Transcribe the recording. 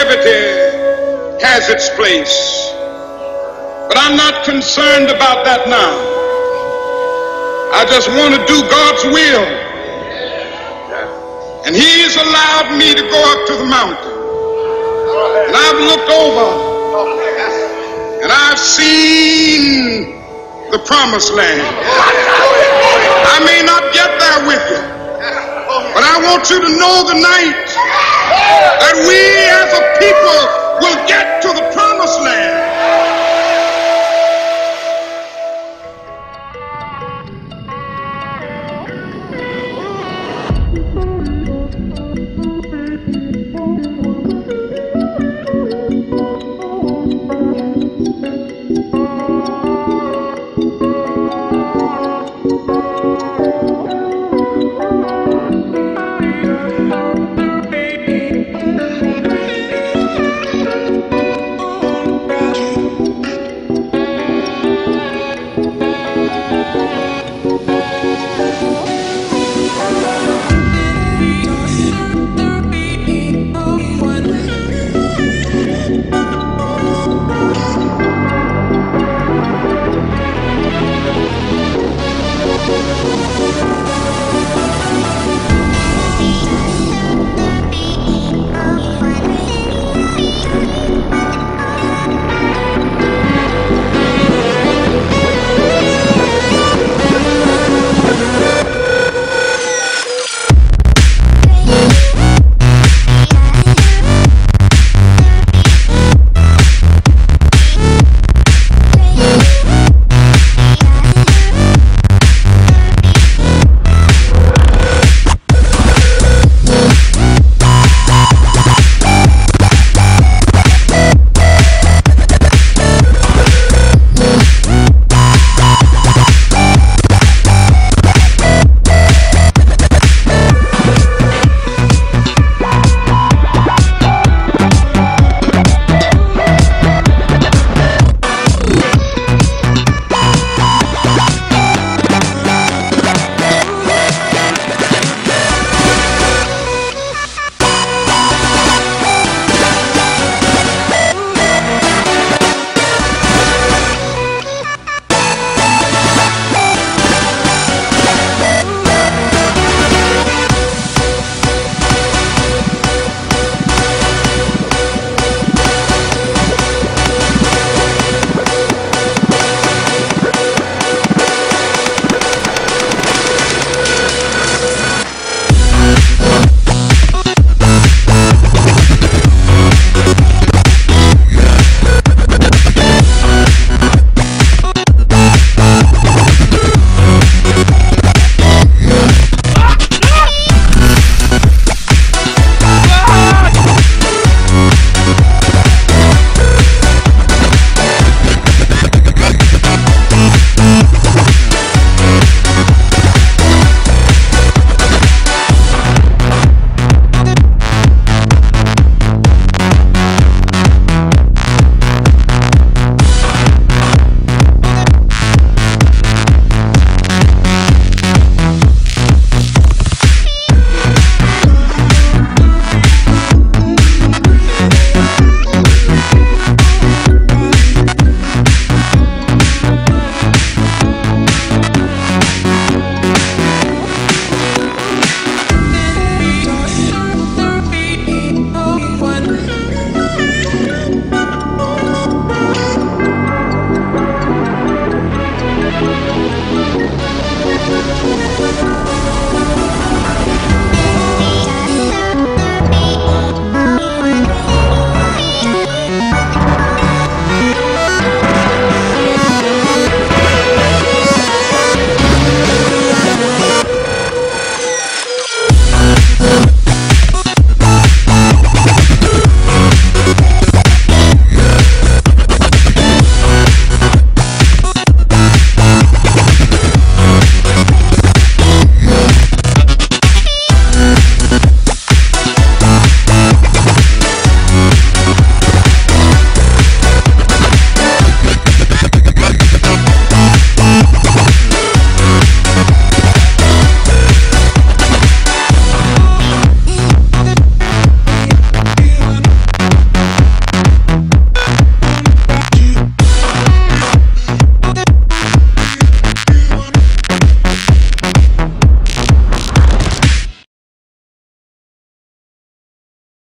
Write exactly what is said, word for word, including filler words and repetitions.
longevity has its place. But I'm not concerned about that now. I just want to do God's will. And He's allowed me to go up to the mountain. And I've looked over and I've seen the promised land. I may not get there with you, but I want you to know tonight that we as a people will get to the promised land.